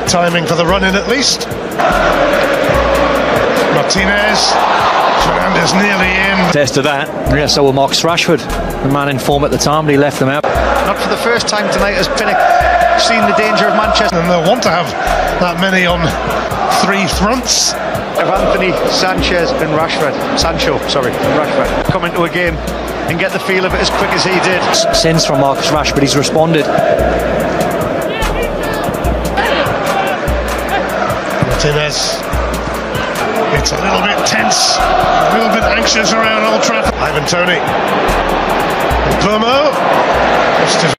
timing for the run-in at least. Martinez. Fernandez nearly in. Test of that. Yeah, so will Marcus Rashford, the man in form at the time, but he left them out. Not for the first time tonight has Pinnock seen the danger of Manchester. And they'll want to have that many on three fronts. Of Anthony, Sanchez and Rashford. Rashford. Come into a game and get the feel of it as quick as he did. Sins from Marcus Rashford, he's responded. Martinez. It's a little bit tense, a little bit anxious around Old Trafford. Ivan Toney. Burmo.